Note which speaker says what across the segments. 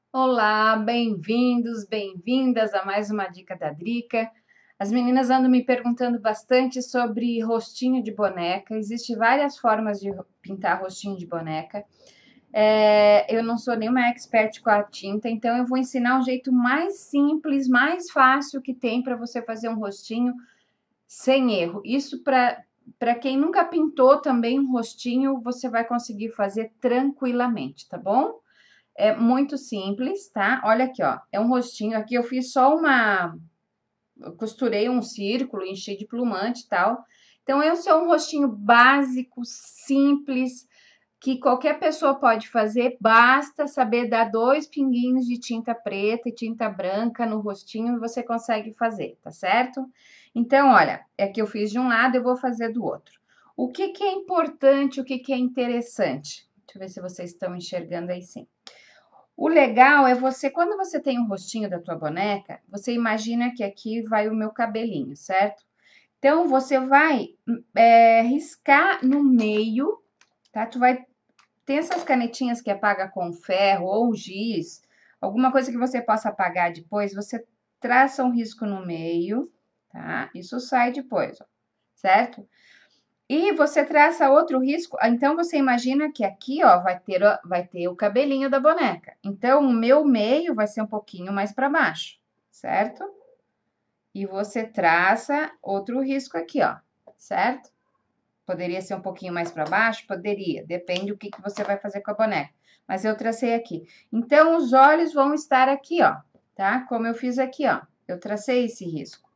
Speaker 1: Olá, bem-vindos, bem-vindas a mais uma dica da Drica. As meninas andam me perguntando bastante sobre rostinho de boneca. Existem várias formas de pintar rostinho de boneca. Eu não sou nenhuma expert com a tinta, então eu vou ensinar o jeito mais simples, mais fácil que tem para você fazer um rostinho sem erro. Isso para quem nunca pintou também um rostinho, você vai conseguir fazer tranquilamente, tá bom? É muito simples, tá? Olha aqui, ó. É um rostinho. Aqui eu fiz só uma. Eu costurei um círculo, enchi de plumante e tal. Então, esse é um rostinho básico, simples, que qualquer pessoa pode fazer. Basta saber dar 2 pinguinhos de tinta preta e tinta branca no rostinho e você consegue fazer, tá certo? Então, olha, é que eu fiz de um lado, eu vou fazer do outro. O que que é importante, o que que é interessante? Deixa eu ver se vocês estão enxergando aí sim. O legal é você, quando você tem um rostinho da tua boneca, você imagina que aqui vai o meu cabelinho, certo? Então, você vai riscar no meio, tá? Tu vai ter essas canetinhas que apaga com ferro ou giz, alguma coisa que você possa apagar depois, você traça um risco no meio, tá? Isso sai depois, ó, certo? E você traça outro risco, então você imagina que aqui, ó, vai ter o cabelinho da boneca. Então, o meu meio vai ser um pouquinho mais para baixo, certo? E você traça outro risco aqui, ó, certo? Poderia ser um pouquinho mais para baixo? Poderia, depende do que você vai fazer com a boneca. Mas eu tracei aqui. Então, os olhos vão estar aqui, ó, tá? Como eu fiz aqui, ó. Eu tracei esse risco.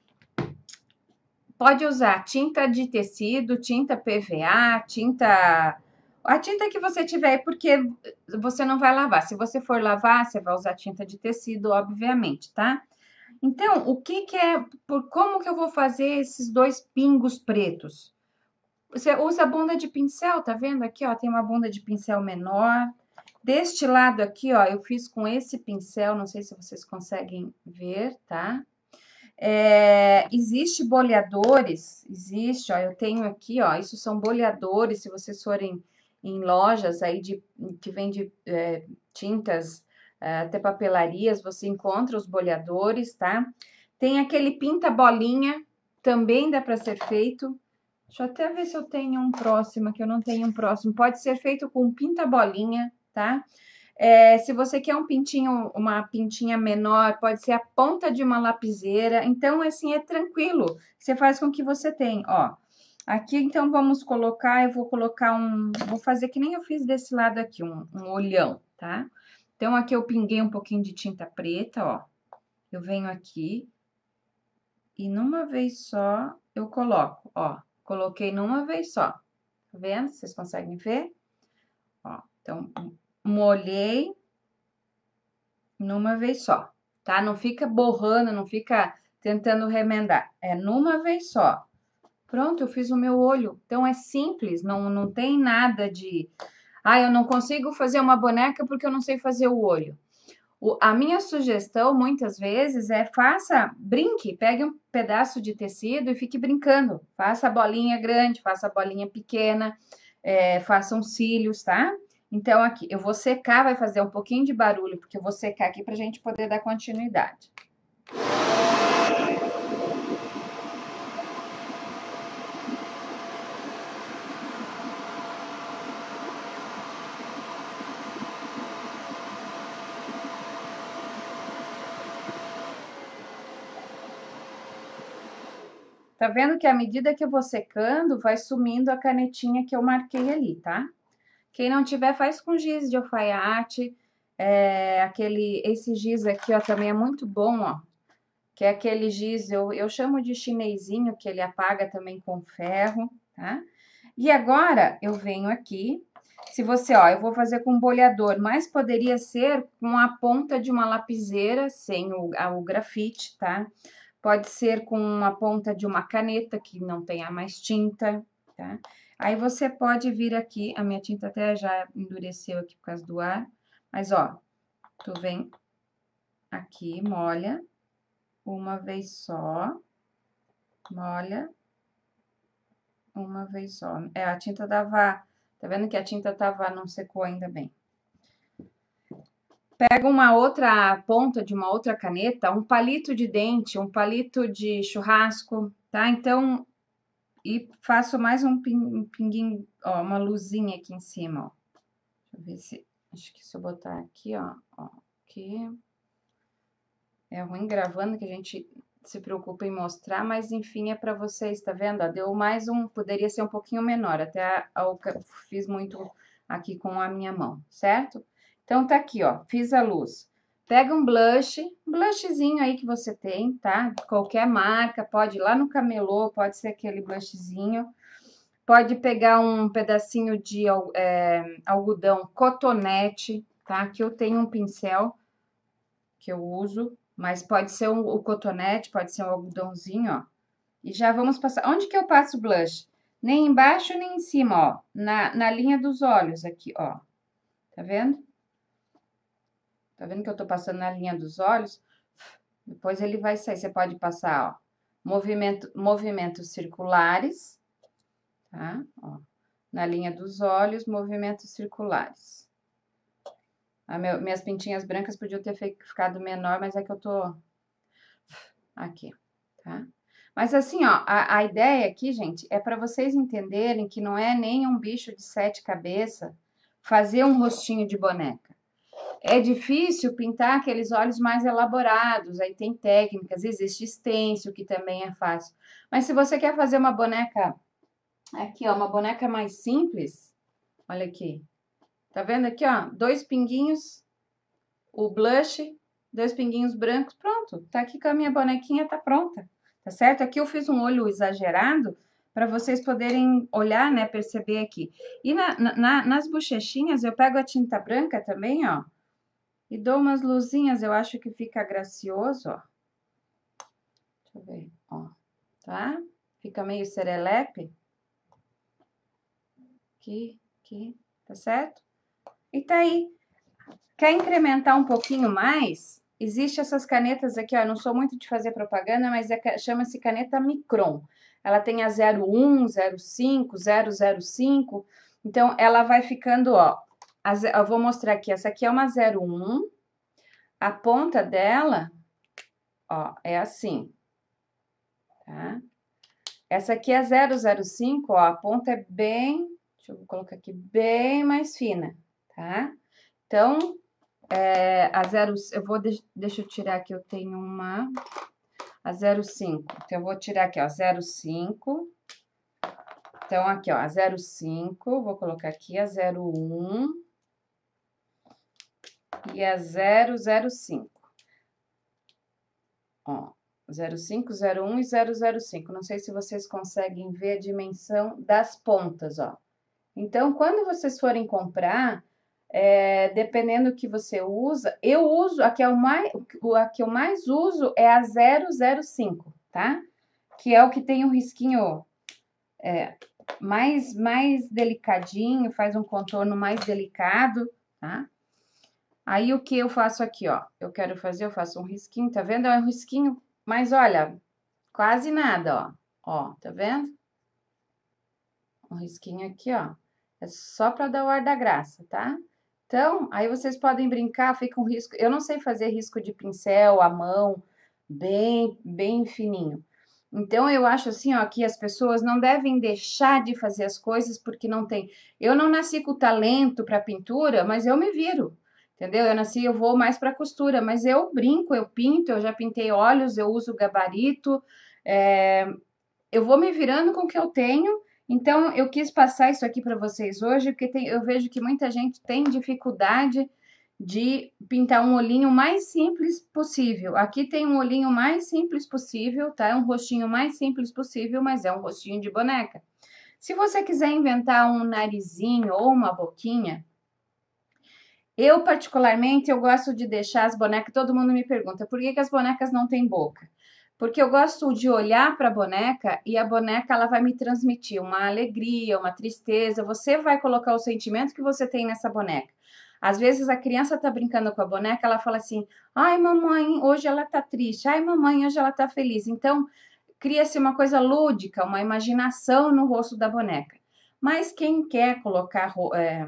Speaker 1: Pode usar tinta de tecido, tinta PVA, tinta. A tinta que você tiver, porque você não vai lavar. Se você for lavar, você vai usar tinta de tecido, obviamente, tá? Então, o que que é. Como que eu vou fazer esses 2 pingos pretos? Você usa a bunda de pincel, tá vendo aqui, ó? Tem uma bunda de pincel menor. Deste lado aqui, ó, eu fiz com esse pincel, não sei se vocês conseguem ver, tá? Existe boleadores, existe, ó, eu tenho aqui, ó, isso são boleadores, se vocês forem em lojas aí que vende tintas, até papelarias, você encontra os boleadores, tá? Tem aquele pinta-bolinha, também dá para ser feito. Deixa eu até ver se eu tenho um próximo, que eu não tenho um próximo. Pode ser feito com pinta-bolinha, tá? Se você quer um pintinho, uma pintinha menor, pode ser a ponta de uma lapiseira. Então, assim, é tranquilo. Você faz com o que você tem, ó. Aqui, então, vamos colocar, eu vou colocar vou fazer que nem eu fiz desse lado aqui, um olhão, tá? Então, aqui eu pinguei um pouquinho de tinta preta, ó. Eu venho aqui e numa vez só eu coloco, ó. Coloquei numa vez só. Tá vendo? Vocês conseguem ver? Ó, então, molhei numa vez só, tá? Não fica borrando, não fica tentando remendar. É numa vez só. Pronto, eu fiz o meu olho. Então é simples, não tem nada de. Ah, eu não consigo fazer uma boneca porque eu não sei fazer o olho. A minha sugestão, muitas vezes, brinque, pegue um pedaço de tecido e fique brincando. Faça a bolinha grande, faça a bolinha pequena, faça uns cílios, tá? Então, aqui, eu vou secar, vai fazer um pouquinho de barulho, porque eu vou secar aqui pra gente poder dar continuidade. Tá vendo que à medida que eu vou secando, vai sumindo a canetinha que eu marquei ali, tá? Quem não tiver, faz com giz de alfaiate. Esse giz aqui, ó, também é muito bom, ó. Que é aquele giz, eu chamo de chinesinho, que ele apaga também com ferro, tá? E agora, eu venho aqui, se você, ó, eu vou fazer com boleador, mas poderia ser com a ponta de uma lapiseira, sem o grafite, tá? Pode ser com a ponta de uma caneta, que não tenha mais tinta, tá? Aí, você pode vir aqui, a minha tinta até já endureceu aqui por causa do ar, mas, ó, tu vem aqui, molha, uma vez só, molha, uma vez só. A tinta dava, tá vendo que a tinta não secou ainda bem. Pego uma outra ponta de uma outra caneta, um palito de dente, um palito de churrasco, tá? Então, e faço mais um pinguinho, ó, uma luzinha aqui em cima, ó. Deixa eu ver se, acho que se eu botar aqui, ó, aqui. É ruim gravando que a gente se preocupa em mostrar, mas enfim, é para vocês, tá vendo? Ó, deu mais um, poderia ser um pouquinho menor, até fiz muito aqui com a minha mão, certo? Então, tá aqui, ó, fiz a luz. Pega um blushzinho aí que você tem, tá? Qualquer marca, pode ir lá no camelô, pode ser aquele blushzinho. Pode pegar um pedacinho de algodão cotonete, tá? Aqui eu tenho um pincel que eu uso, mas pode ser o cotonete, pode ser um algodãozinho, ó. E já vamos passar. Onde que eu passo blush? Nem embaixo, nem em cima, ó. Na linha dos olhos aqui, ó. Tá vendo? Tá vendo que eu tô passando na linha dos olhos? Depois ele vai sair. Você pode passar, ó, movimentos circulares, tá? Ó. Na linha dos olhos, movimentos circulares. Minhas pintinhas brancas podiam ter ficado menor, mas é que eu tô aqui, tá? Mas assim, ó, a ideia aqui, gente, é para vocês entenderem que não é nem um bicho de 7 cabeças fazer um rostinho de boneca. É difícil pintar aqueles olhos mais elaborados, aí tem técnicas, existe stencil, que também é fácil. Mas se você quer fazer uma boneca, aqui, ó, uma boneca mais simples, olha aqui. Tá vendo aqui, ó? 2 pinguinhos, o blush, 2 pinguinhos brancos, pronto. Tá aqui com a minha bonequinha, tá pronta. Tá certo? Aqui eu fiz um olho exagerado para vocês poderem olhar, né? Perceber aqui. E nas bochechinhas eu pego a tinta branca também, ó. E dou umas luzinhas, eu acho que fica gracioso, ó. Deixa eu ver, ó. Tá? Fica meio serelepe. Aqui, tá certo? E tá aí. Quer incrementar um pouquinho mais? Existe essas canetas aqui, ó, eu não sou muito de fazer propaganda, mas chama-se caneta Micron. Ela tem a 01, 05, 005, então ela vai ficando, ó, eu vou mostrar aqui, essa aqui é uma 01, a ponta dela, ó, é assim, tá? Essa aqui é 005, ó, a ponta é bem, deixa eu colocar aqui, bem mais fina, tá? Então, deixa eu tirar aqui, eu tenho a 05. Então, eu vou tirar aqui, ó, 05. Então, aqui, ó, a 05, vou colocar aqui a 01 e a 005. Ó, 05, 01 e 005. Não sei se vocês conseguem ver a dimensão das pontas, ó. Então, quando vocês forem comprar, dependendo do que você usa, eu uso, a que eu mais uso é a 005, tá? Que é o que tem um risquinho mais delicadinho, faz um contorno mais delicado, tá? Aí, o que eu faço aqui, ó? Eu faço um risquinho, tá vendo? É um risquinho, mas olha, quase nada, ó. Ó, tá vendo? Um risquinho aqui, ó. É só para dar o ar da graça, tá? Então, aí vocês podem brincar, fica um risco. Eu não sei fazer risco de pincel à mão, bem fininho. Então, eu acho assim, ó, que as pessoas não devem deixar de fazer as coisas porque não tem. Eu não nasci com talento para pintura, mas eu me viro, entendeu? Eu vou mais para costura, mas eu brinco, eu pinto, eu já pintei olhos, eu uso gabarito, eu vou me virando com o que eu tenho. Então, eu quis passar isso aqui para vocês hoje, porque eu vejo que muita gente tem dificuldade de pintar um olhinho mais simples possível. Aqui tem um olhinho mais simples possível, tá? É um rostinho mais simples possível, mas é um rostinho de boneca. Se você quiser inventar um narizinho ou uma boquinha, eu particularmente, eu gosto de deixar as bonecas, todo mundo me pergunta, por que as bonecas não têm boca? Porque eu gosto de olhar para a boneca e a boneca ela vai me transmitir uma alegria, uma tristeza. Você vai colocar o sentimento que você tem nessa boneca. Às vezes a criança tá brincando com a boneca, ela fala assim: "Ai, mamãe, hoje ela tá triste. Ai, mamãe, hoje ela tá feliz". Então, cria-se uma coisa lúdica, uma imaginação no rosto da boneca. Mas quem quer colocar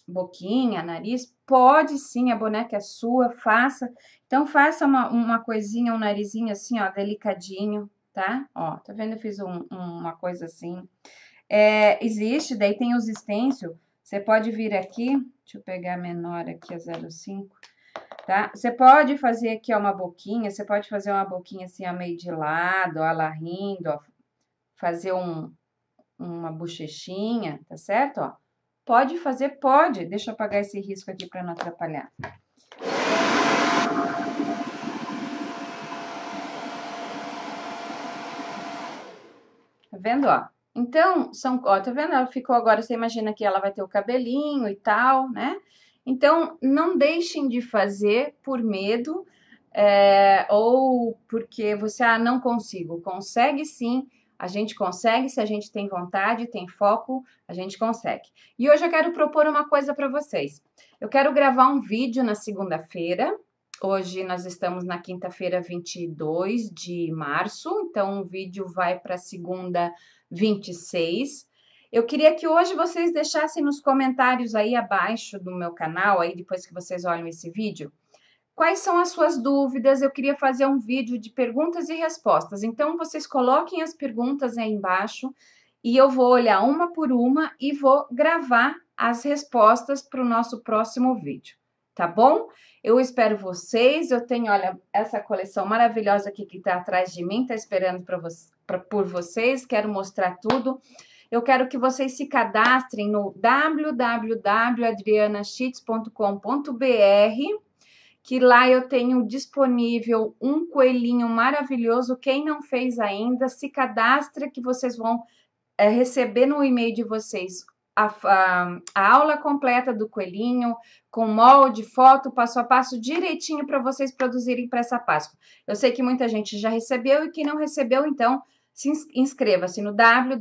Speaker 1: boquinha, nariz, pode sim, a boneca é sua, faça. Então, faça uma coisinha, um narizinho assim, ó, delicadinho, tá? Ó, tá vendo? Eu fiz uma coisa assim. Existe, daí tem os stencil, você pode vir aqui, deixa eu pegar menor aqui, a 0,5, tá? Você pode fazer aqui, ó, uma boquinha, você pode fazer uma boquinha assim, ó, meio de lado, ó, ela rindo, ó, fazer uma bochechinha, tá certo, ó? Pode fazer, pode. Deixa eu apagar esse risco aqui para não atrapalhar. Tá vendo, ó? Então, ó, tá vendo? Ela ficou agora, você imagina que ela vai ter o cabelinho e tal, né? Então, não deixem de fazer por medo, ou porque você, não consigo. Consegue sim, a gente consegue, se a gente tem vontade, tem foco, a gente consegue. E hoje eu quero propor uma coisa para vocês. Eu quero gravar um vídeo na segunda-feira. Hoje nós estamos na quinta-feira, 22 de março, então o vídeo vai para segunda, 26. Eu queria que hoje vocês deixassem nos comentários aí abaixo do meu canal, aí depois que vocês olham esse vídeo, quais são as suas dúvidas. Eu queria fazer um vídeo de perguntas e respostas, então vocês coloquem as perguntas aí embaixo e eu vou olhar uma por uma e vou gravar as respostas para o nosso próximo vídeo, tá bom? Eu espero vocês. Eu tenho, olha, essa coleção maravilhosa aqui que tá atrás de mim, tá esperando por vocês. Quero mostrar tudo. Eu quero que vocês se cadastrem no www.adrianachits.com.br, que lá eu tenho disponível um coelhinho maravilhoso. Quem não fez ainda, se cadastra que vocês vão receber no e-mail de vocês a aula completa do coelhinho, com molde, foto, passo a passo, direitinho para vocês produzirem para essa Páscoa. Eu sei que muita gente já recebeu e quem não recebeu, então, inscreva-se no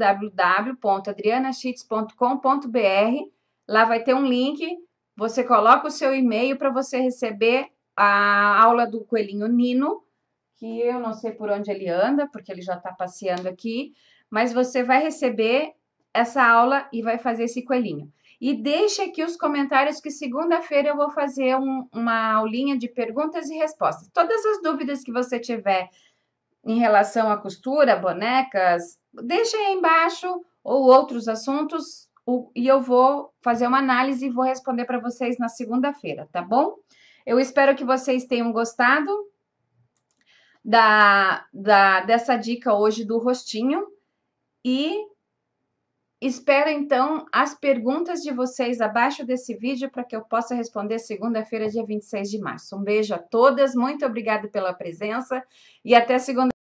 Speaker 1: www.adrianachits.com.br. Lá vai ter um link, você coloca o seu e-mail para você receber a aula do coelhinho Nino, que eu não sei por onde ele anda, porque ele já está passeando aqui, mas você vai receber essa aula e vai fazer esse coelhinho. E deixe aqui os comentários que segunda-feira eu vou fazer uma aulinha de perguntas e respostas. Todas as dúvidas que você tiver em relação à costura, bonecas, deixe aí embaixo, ou outros assuntos, e eu vou fazer uma análise e vou responder para vocês na segunda-feira, tá bom? Eu espero que vocês tenham gostado dessa dica hoje do rostinho e espero, então, as perguntas de vocês abaixo desse vídeo para que eu possa responder segunda-feira, dia 26 de março. Um beijo a todas, muito obrigada pela presença e até segunda.